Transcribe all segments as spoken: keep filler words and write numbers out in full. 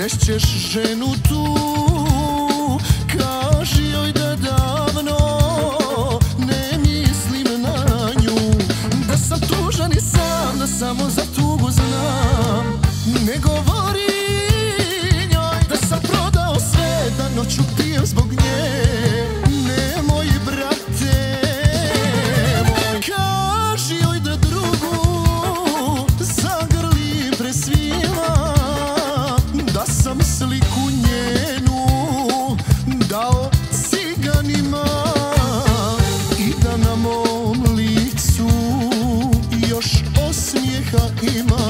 srećeš ženu tu, kaži joj da davno ne mislim na nju, da sam tužan i sam, da samo za tugu znam. Ne govori njoj da sam prodao sve, da noću pijem zbog nje. Nemoj, brate moj, kaži joj da drugu zagrli presvila, da sam sliku njenu dao ciganima i da na mom licu još osmijeha ima.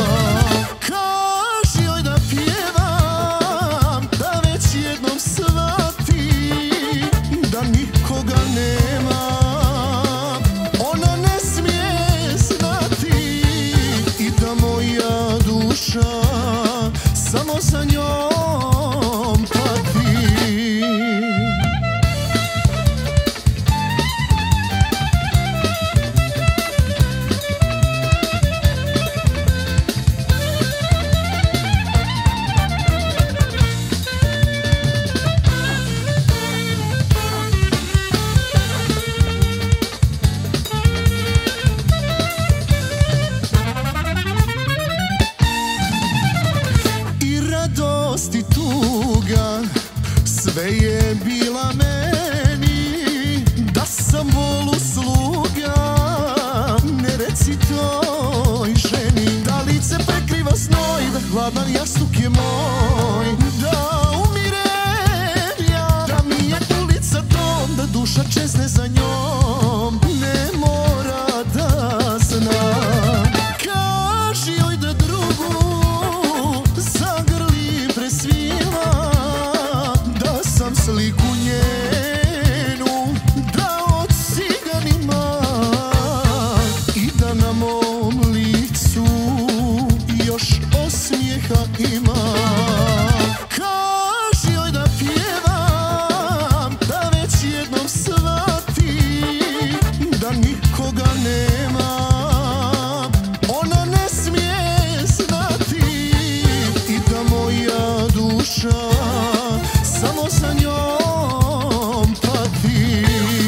Kaži joj da pjevam, da već jednom shvati da nikoga nema. Ona ne smije znati i da moja duša samo za njom pati. Radost i tuga, sve je bila meni, da sam volu sluga. Ne reci toj ženi da lice prekriva znoj, da hladan jastuk je moj, da umirem ja, da mi je ulica dom, da duša čezne za njom. Ne mora da zna, kaži joj da drugu presvila, da sam sliku njenu dao ciganima i da na mom licu još osmijeha ima. Kaži joj da pjevam, da već jednom shvati da nikoga nema. Ona ne smije znati i da moja duša samo za njom pati.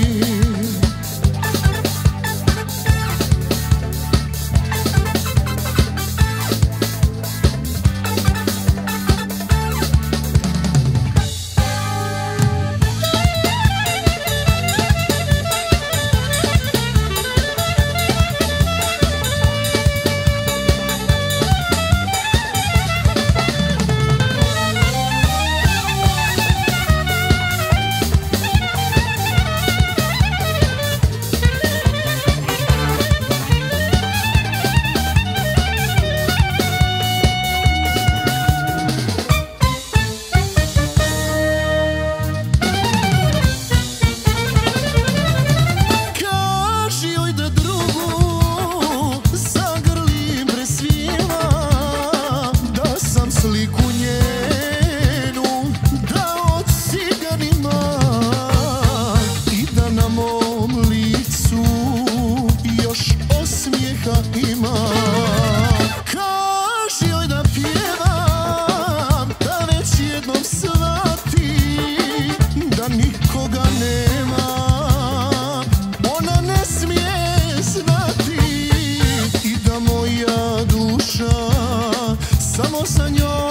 Sliku njenu dao ciganima i da na mom licu još osmijeha ima. Kaži joj da pjevam, da već jednom shvati da nikoga nema. Ona ne smije znati i da moja duša samo sa njom